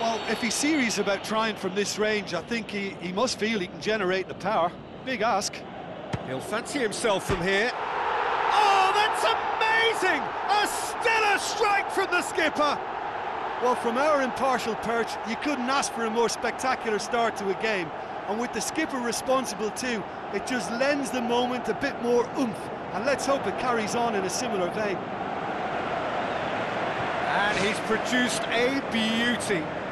Well, if he's serious about trying from this range, I think he must feel he can generate the power. Big ask. He'll fancy himself from here. Oh, that's amazing! A stellar strike from the skipper! Well, from our impartial perch, you couldn't ask for a more spectacular start to a game. And with the skipper responsible too, it just lends the moment a bit more oomph. And let's hope it carries on in a similar vein. And he's produced a beauty.